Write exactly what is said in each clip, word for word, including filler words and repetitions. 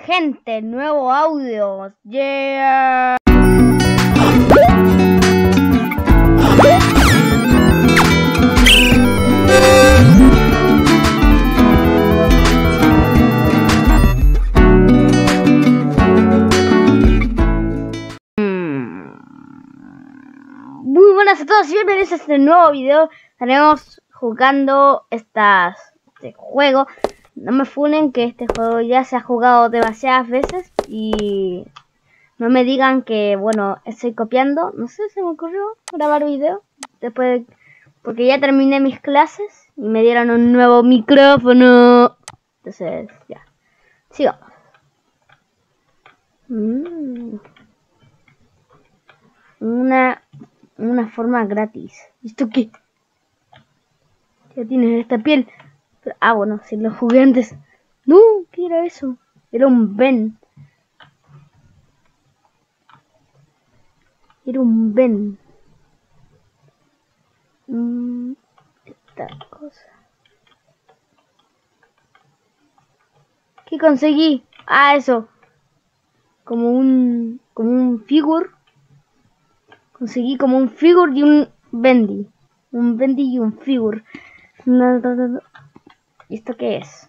gente, nuevo audio. Yeah. Muy buenas a todos y bienvenidos a este nuevo video. Estaremos jugando estas, este juego. No me funen que este juego ya se ha jugado demasiadas veces y no me digan que, bueno, estoy copiando. No sé, se me ocurrió grabar video después de, porque ya terminé mis clases y me dieron un nuevo micrófono. Entonces, ya. Sigamos. Mm. Una, una forma gratis. ¿Esto qué? Ya tienes esta piel. Pero, ah, bueno, si lo jugué antes. No, ¿qué era eso? Era un Ben. Era un Ben. Mm, esta cosa. ¿Qué conseguí? Ah, eso. Como un, como un figure. Conseguí como un figure y un bendy. Un bendy y un figure. No, no, no, no. ¿Y esto qué es?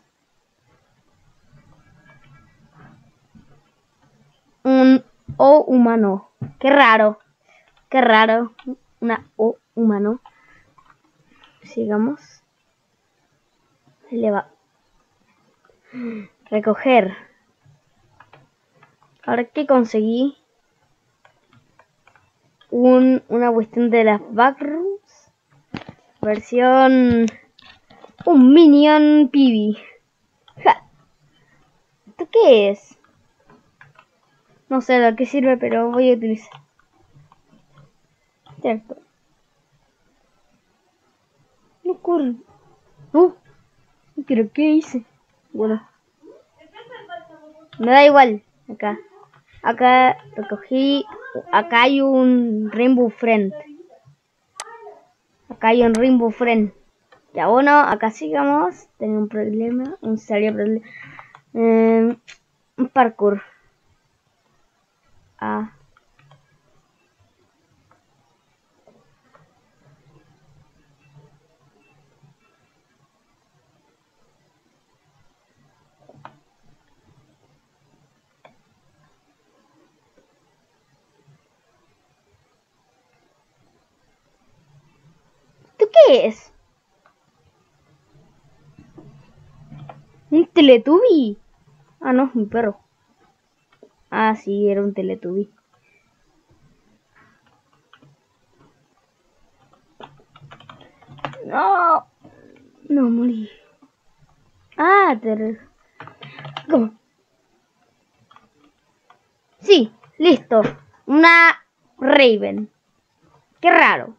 Un O humano. Qué raro. Qué raro. Una O humano. Sigamos. Se le va. Recoger. Ahora que conseguí un, una cuestión de las backrooms. Versión. Un minion pibi. Ja. ¿Esto qué es? No sé de qué sirve, pero voy a utilizar. Cierto. No ocurre. No. Pero ¿qué hice? Bueno. Me da igual. Acá. Acá recogí. Acá hay un Rainbow Friend. Acá hay un Rainbow Friend. Ya bueno, acá sigamos. Tengo un problema. Un serio problema. Eh, un parkour. Ah. ¿Esto qué es? ¿Un Teletubby? Ah, no, mi perro. Ah, sí, era un Teletubby. No. No, morí. Ah, te... ¿Cómo? Sí, listo. Una Raven. Qué raro.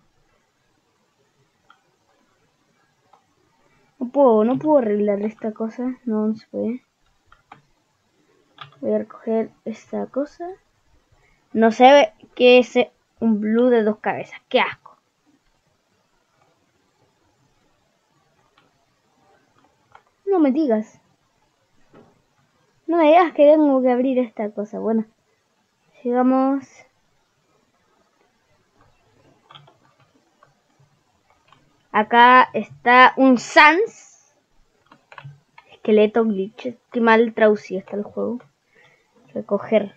No puedo, no puedo arreglar esta cosa. No, no se puede. Voy a recoger esta cosa. No sé qué es un blue de dos cabezas. Qué asco. No me digas. No me digas que tengo que abrir esta cosa. Bueno, sigamos. Acá está un Sans. Esqueleto glitch. Qué mal traducido está el juego. Recoger.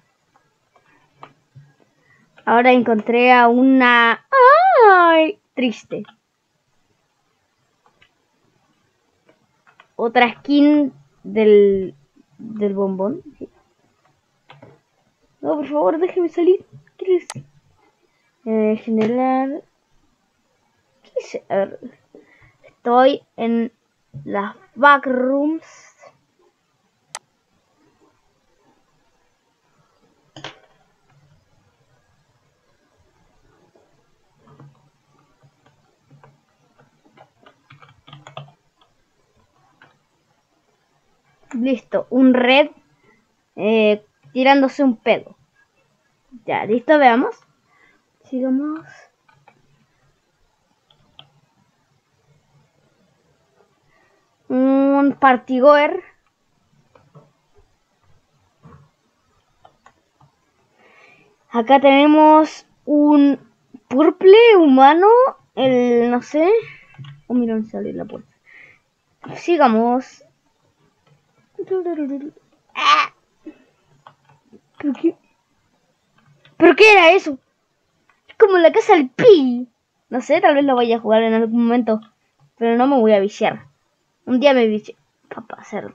Ahora encontré a una... ¡Ay! Triste. Otra skin del... del bombón. Sí. No, por favor, déjeme salir. ¿Qué es? Eh, generar... ¿Qué es? A ver. Estoy en las backrooms. Listo, un red eh, tirándose un pedo. Ya, listo, veamos. Sigamos. Un partygoer. Acá tenemos un purple humano. El, no sé. Oh, mira, no sale la puerta. Sigamos. ¡Ah! ¿Pero qué? ¿Pero qué era eso? Es como la casa del Pi. No sé, tal vez lo vaya a jugar en algún momento. Pero no me voy a viciar. Un día me vicié para hacerlo.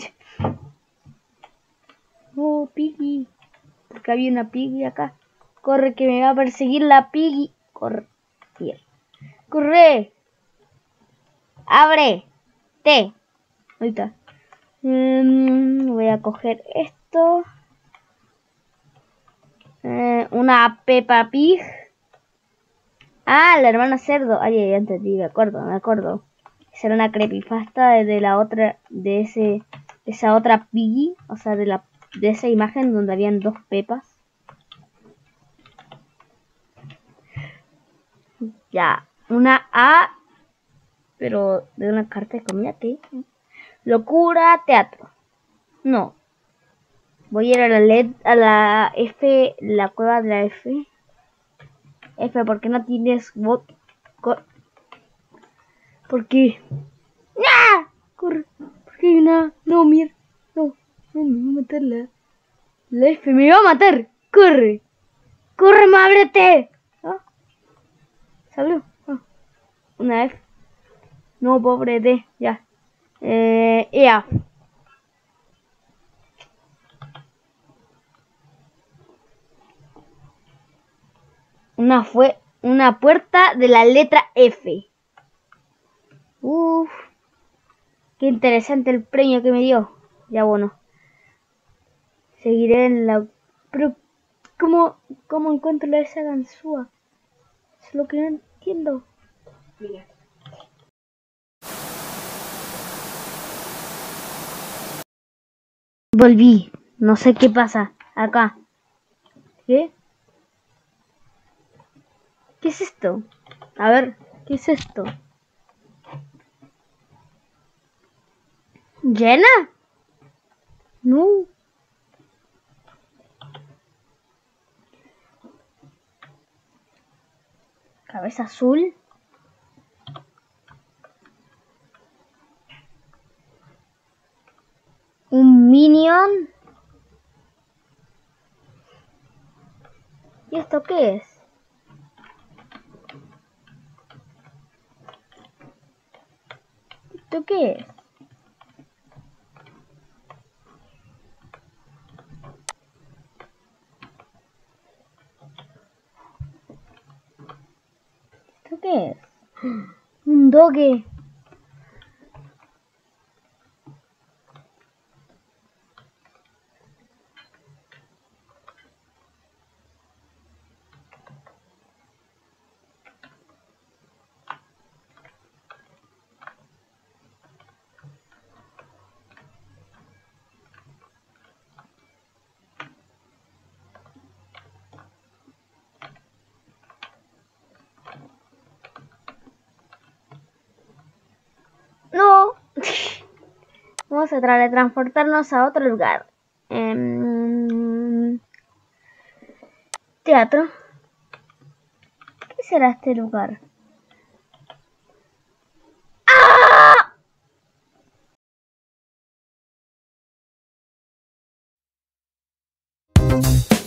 Oh, Piggy. Porque había una Piggy acá. Corre, que me va a perseguir la Piggy. Corre. Bien. Corre. Abre. Te. Ahorita. Um, voy a coger esto. Eh, una Peppa Pig. Ah, la hermana cerdo. Ay, ay, entendí, me acuerdo, me acuerdo. Será una creepypasta de, de la otra, de ese, de esa otra Piggy, o sea, de la, de esa imagen donde habían dos Pepas. Ya, una A, pero de una carta de comida, ¿qué? Locura, teatro. No. Voy a ir a la L E D, a la F, la cueva de la F. F, ¿por qué no tienes bot? ¿Por qué? ¡No! Corre. ¿Por qué no? No, mira. No, no me va a matar la, la F. Me va a matar. Corre. Corre, ábrete. ¿Ah? ¿Salió? Ah. Una F. No, pobre D. Ya. Eh, E A. Una fue una puerta de la letra F. Uff. Qué interesante el premio que me dio. Ya bueno. Seguiré en la... Pero, ¿cómo, cómo encuentro esa ganzúa? Es lo que no entiendo. Mira. Volví. No sé qué pasa. Acá. ¿Qué? ¿Qué es esto? A ver, ¿qué es esto? ¿Llena? No. Cabeza azul. Un minion. ¿Y esto qué es? ¿Esto qué es? ¿Esto qué es? Un doge. No. Vamos a teletransportarnos a otro lugar. Eh, teatro. ¿Qué será este lugar? ¡Ah!